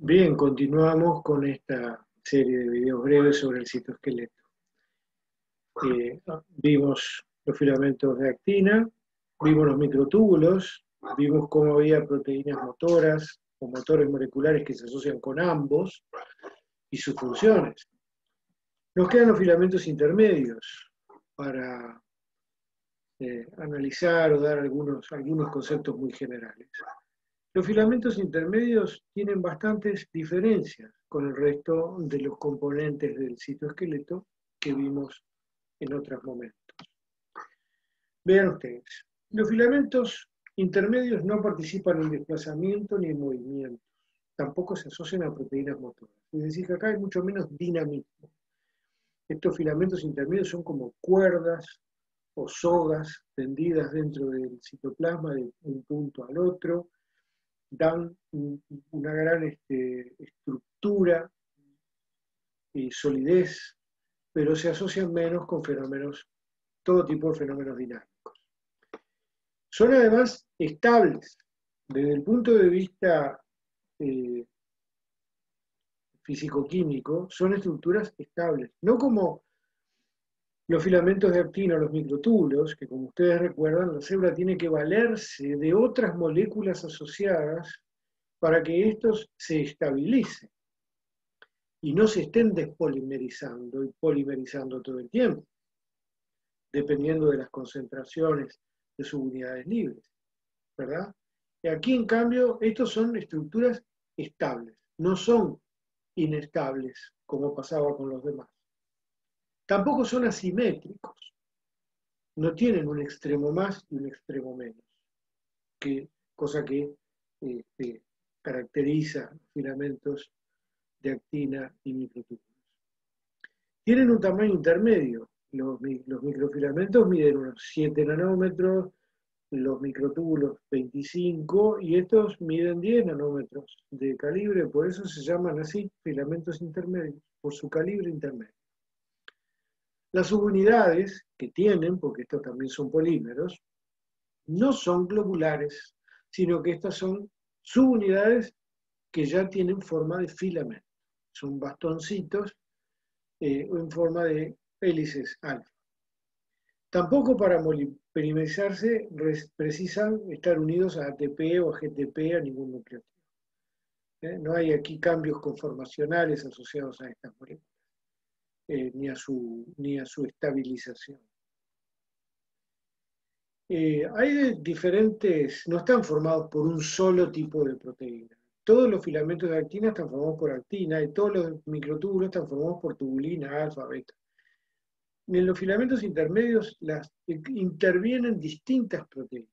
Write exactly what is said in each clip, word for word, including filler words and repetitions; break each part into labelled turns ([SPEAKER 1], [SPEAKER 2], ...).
[SPEAKER 1] Bien, continuamos con esta serie de videos breves sobre el citoesqueleto. Eh, vimos los filamentos de actina, vimos los microtúbulos, vimos cómo había proteínas motoras o motores moleculares que se asocian con ambos y sus funciones. Nos quedan los filamentos intermedios para eh, analizar o dar algunos, algunos conceptos muy generales. Los filamentos intermedios tienen bastantes diferencias con el resto de los componentes del citoesqueleto que vimos en otros momentos. Vean ustedes, los filamentos intermedios no participan en desplazamiento ni en movimiento, tampoco se asocian a proteínas motoras. Es decir, que acá hay mucho menos dinamismo. Estos filamentos intermedios son como cuerdas o sogas tendidas dentro del citoplasma de un punto al otro, dan una gran este, estructura y solidez, pero se asocian menos con fenómenos, todo tipo de fenómenos dinámicos. Son además estables, desde el punto de vista eh, físico-químico, son estructuras estables, no como los filamentos de actina o los microtúbulos, que como ustedes recuerdan, la célula tiene que valerse de otras moléculas asociadas para que estos se estabilicen y no se estén despolimerizando y polimerizando todo el tiempo, dependiendo de las concentraciones de sus unidades libres, ¿verdad? Y aquí, en cambio, estos son estructuras estables, no son inestables, como pasaba con los demás. Tampoco son asimétricos, no tienen un extremo más y un extremo menos, que, cosa que este, caracteriza los filamentos de actina y microtúbulos. Tienen un tamaño intermedio. Los, los microfilamentos miden unos siete nanómetros, los microtúbulos veinticinco, y estos miden diez nanómetros de calibre, por eso se llaman así filamentos intermedios, por su calibre intermedio. Las subunidades que tienen, porque estos también son polímeros, no son globulares, sino que estas son subunidades que ya tienen forma de filamento. Son bastoncitos eh, en forma de hélices alfa. Tampoco para polimerizarse precisan estar unidos a A T P o a G T P a ningún nucleótido. ¿Eh? No hay aquí cambios conformacionales asociados a estas moléculas, eh, ni, a su, ni a su estabilización. Eh, hay diferentes, no están formados por un solo tipo de proteína. Todos los filamentos de actina están formados por actina y todos los microtúbulos están formados por tubulina, alfa, beta. En los filamentos intermedios las, intervienen distintas proteínas.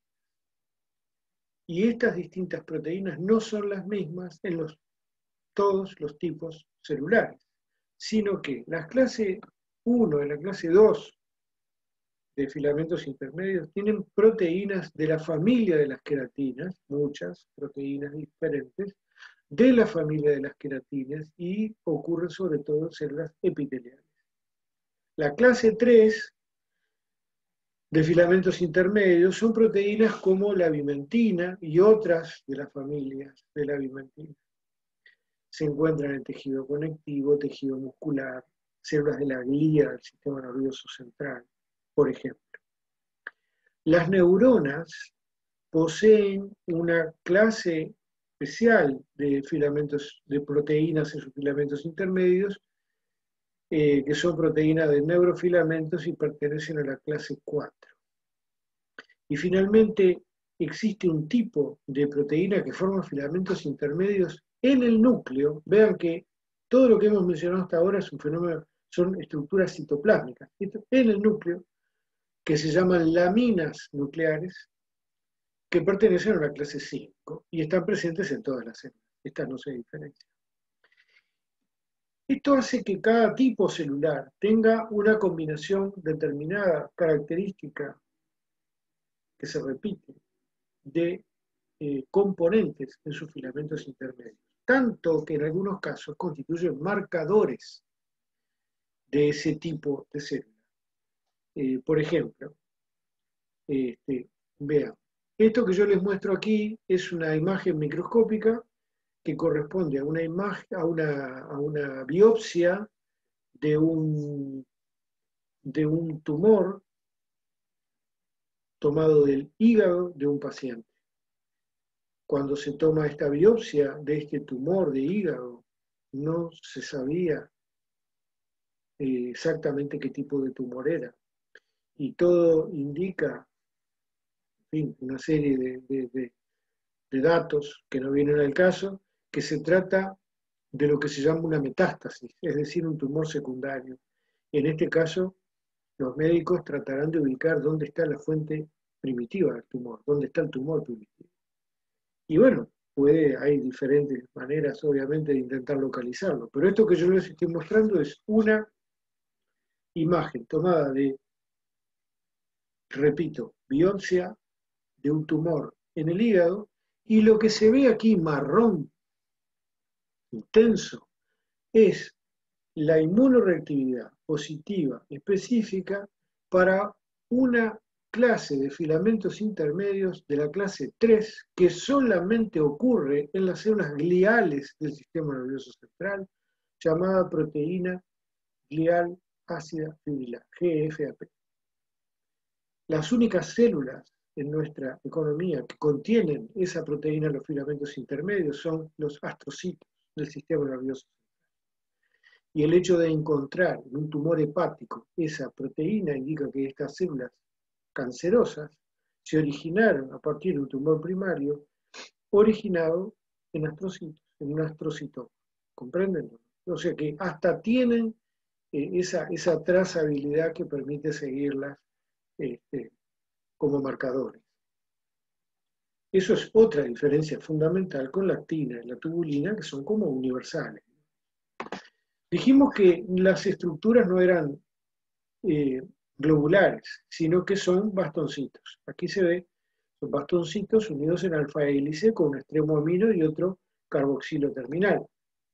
[SPEAKER 1] Y estas distintas proteínas no son las mismas en los, todos los tipos celulares, sino que la clase uno y la clase dos de filamentos intermedios tienen proteínas de la familia de las queratinas, muchas proteínas diferentes, de la familia de las queratinas, y ocurren sobre todo en células epiteliales. La clase tres de filamentos intermedios son proteínas como la bimentina y otras de las familias de la bimentina. Se encuentran en tejido conectivo, tejido muscular, células de la glía del sistema nervioso central, por ejemplo. Las neuronas poseen una clase especial de filamentos, de proteínas en sus filamentos intermedios, eh, que son proteínas de neurofilamentos y pertenecen a la clase cuatro. Y finalmente existe un tipo de proteína que forma filamentos intermedios en el núcleo. Vean que todo lo que hemos mencionado hasta ahora es un fenómeno, son estructuras citoplásmicas. En el núcleo, que se llaman laminas nucleares, que pertenecen a la clase cinco y están presentes en todas las células. Estas no se diferencian. Esto hace que cada tipo celular tenga una combinación determinada, característica, que se repite, de eh, componentes en sus filamentos intermedios, tanto que en algunos casos constituyen marcadores de ese tipo de célula. Eh, por ejemplo, este, vean, esto que yo les muestro aquí es una imagen microscópica que corresponde a una imagen, a una, a una biopsia de un, de un tumor tomado del hígado de un paciente. Cuando se toma esta biopsia de este tumor de hígado, no se sabía eh, exactamente qué tipo de tumor era. Y todo indica, en fin, una serie de, de, de, de datos que no vienen al caso, que se trata de lo que se llama una metástasis, es decir, un tumor secundario. En este caso, los médicos tratarán de ubicar dónde está la fuente primitiva del tumor, dónde está el tumor primitivo. Y bueno, puede, hay diferentes maneras, obviamente, de intentar localizarlo, pero esto que yo les estoy mostrando es una imagen tomada de, repito, biopsia de un tumor en el hígado, y lo que se ve aquí marrón intenso es la inmunoreactividad positiva específica para una clase de filamentos intermedios de la clase tres que solamente ocurre en las células gliales del sistema nervioso central, llamada proteína glial ácida fibrilar, G F A P. Las únicas células en nuestra economía que contienen esa proteína en los filamentos intermedios son los astrocitos del sistema nervioso. Y el hecho de encontrar en un tumor hepático esa proteína indica que estas células cancerosas se originaron a partir de un tumor primario originado en astrocitos, en un astrocitoma. ¿Comprenden? O sea que hasta tienen eh, esa, esa trazabilidad que permite seguirlas este, como marcadores. Eso es otra diferencia fundamental con la actina y la tubulina, que son como universales. Dijimos que las estructuras no eran eh, globulares, sino que son bastoncitos. Aquí se ve, son bastoncitos unidos en alfa hélice con un extremo amino y otro carboxilo terminal,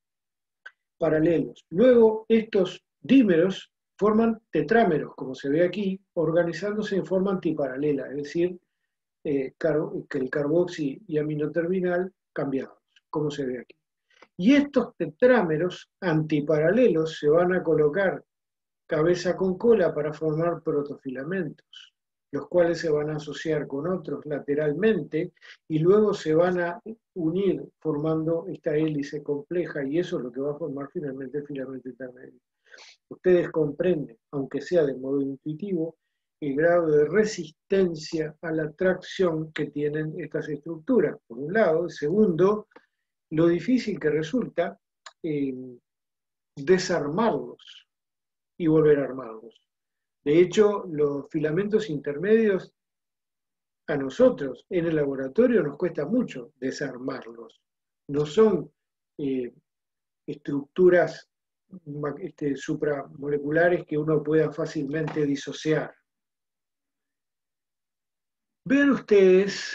[SPEAKER 1] paralelos. Luego, estos dímeros forman tetrámeros, como se ve aquí, organizándose en forma antiparalela, es decir, eh, que el carboxi y amino terminal cambiados, como se ve aquí. Y estos tetrámeros antiparalelos se van a colocar cabeza con cola para formar protofilamentos, los cuales se van a asociar con otros lateralmente y luego se van a unir formando esta hélice compleja, y eso es lo que va a formar finalmente el filamento intermedio. Ustedes comprenden, aunque sea de modo intuitivo, el grado de resistencia a la tracción que tienen estas estructuras, por un lado. Segundo, lo difícil que resulta eh, desarmarlos y volver a armarlos. De hecho, los filamentos intermedios a nosotros en el laboratorio nos cuesta mucho desarmarlos. No son eh, estructuras este, supramoleculares que uno pueda fácilmente disociar. Vean ustedes,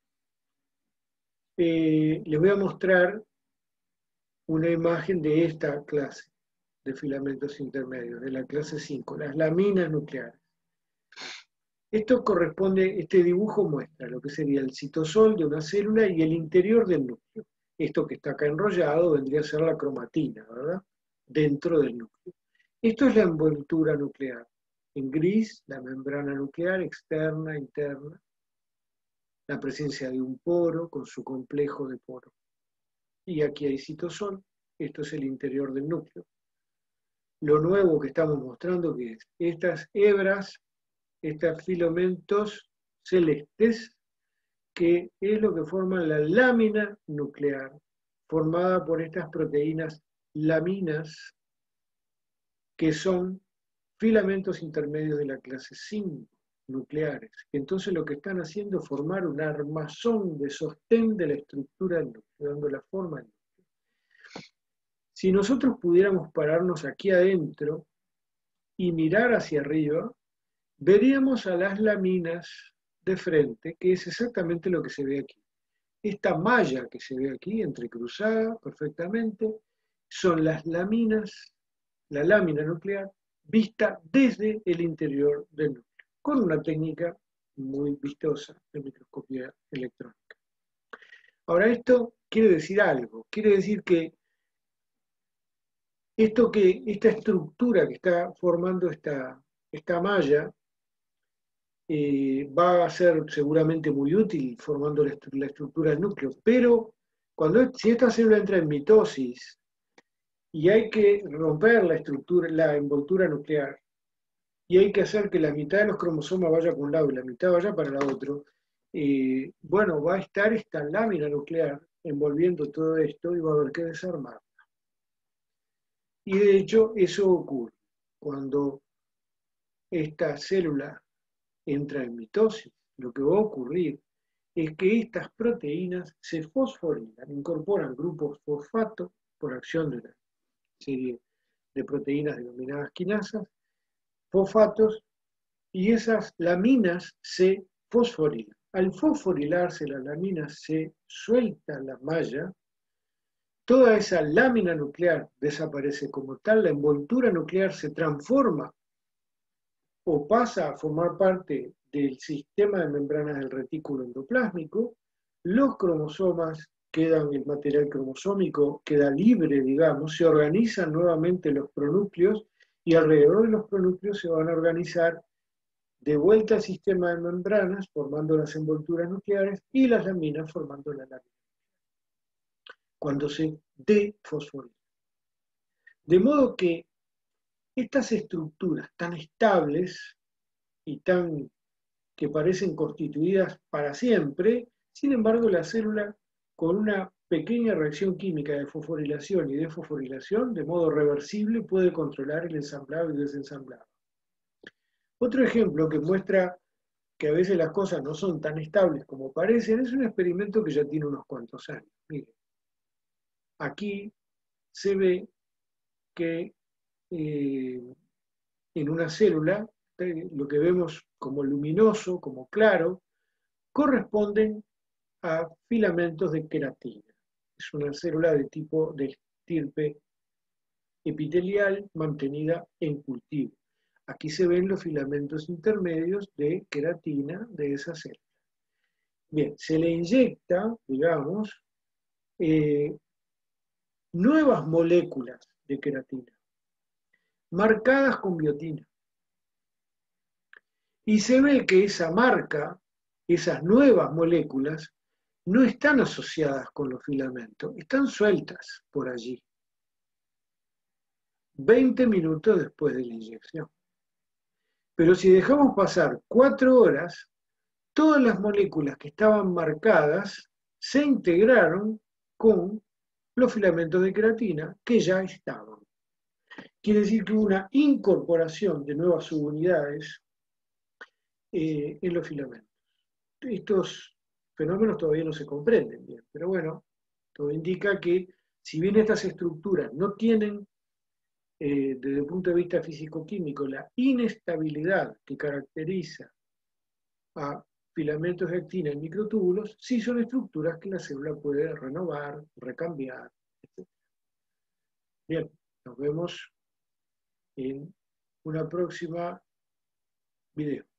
[SPEAKER 1] eh, les voy a mostrar una imagen de esta clase de filamentos intermedios, de la clase cinco, las laminas nucleares. Esto corresponde, este dibujo muestra lo que sería el citosol de una célula y el interior del núcleo. Esto que está acá enrollado vendría a ser la cromatina, ¿verdad? Dentro del núcleo. Esto es la envoltura nuclear. En gris, la membrana nuclear externa, interna, la presencia de un poro con su complejo de poro. Y aquí hay citosol, esto es el interior del núcleo. Lo nuevo que estamos mostrando que es estas hebras, estos filamentos celestes, que es lo que forman la lámina nuclear, formada por estas proteínas laminas, que son filamentos intermedios de la clase cinco nucleares, que entonces lo que están haciendo es formar un armazón de sostén de la estructura del núcleo, dando la forma al núcleo. Si nosotros pudiéramos pararnos aquí adentro y mirar hacia arriba, veríamos a las laminas de frente, que es exactamente lo que se ve aquí. Esta malla que se ve aquí, entrecruzada perfectamente, son las laminas, la lámina nuclear, vista desde el interior del núcleo, con una técnica muy vistosa de microscopía electrónica. Ahora, esto quiere decir algo. Quiere decir que esto que, esta estructura que está formando esta, esta malla eh, va a ser seguramente muy útil formando la, la estructura del núcleo, pero cuando, si esta célula entra en mitosis y hay que romper la estructura, la envoltura nuclear, y hay que hacer que la mitad de los cromosomas vaya para un lado y la mitad vaya para el otro, eh, bueno, va a estar esta lámina nuclear envolviendo todo esto y va a haber que desarmar. Y de hecho eso ocurre cuando esta célula entra en mitosis. Lo que va a ocurrir es que estas proteínas se fosforilan, incorporan grupos fosfato por acción de una serie de proteínas denominadas quinasas, fosfatos, y esas laminas se fosforilan. Al fosforilarse las laminas se suelta la malla, toda esa lámina nuclear desaparece como tal, la envoltura nuclear se transforma o pasa a formar parte del sistema de membranas del retículo endoplásmico, los cromosomas quedan, el material cromosómico queda libre, digamos, se organizan nuevamente los pronúcleos y alrededor de los pronúcleos se van a organizar de vuelta al sistema de membranas, formando las envolturas nucleares, y las laminas formando la lámina, cuando se defosforilan. De modo que estas estructuras tan estables y tan que parecen constituidas para siempre, sin embargo la célula con una pequeña reacción química de fosforilación y desfosforilación, de modo reversible, puede controlar el ensamblado y desensamblado. Otro ejemplo que muestra que a veces las cosas no son tan estables como parecen es un experimento que ya tiene unos cuantos años. Miren, aquí se ve que eh, en una célula, eh, lo que vemos como luminoso, como claro, corresponden a filamentos de queratina. Es una célula de tipo de estirpe epitelial mantenida en cultivo. Aquí se ven los filamentos intermedios de queratina de esa célula. Bien, se le inyecta, digamos, eh, nuevas moléculas de queratina, marcadas con biotina. Y se ve que esa marca, esas nuevas moléculas, no están asociadas con los filamentos, están sueltas por allí, veinte minutos después de la inyección. Pero si dejamos pasar cuatro horas, todas las moléculas que estaban marcadas se integraron con los filamentos de queratina que ya estaban. Quiere decir que hubo una incorporación de nuevas subunidades eh, en los filamentos. Estos fenómenos todavía no se comprenden bien, pero bueno, todo indica que si bien estas estructuras no tienen, eh, desde el punto de vista físico-químico, la inestabilidad que caracteriza a filamentos de actina en microtúbulos, sí son estructuras que la célula puede renovar, recambiar, etcétera. Bien, nos vemos en una próxima video.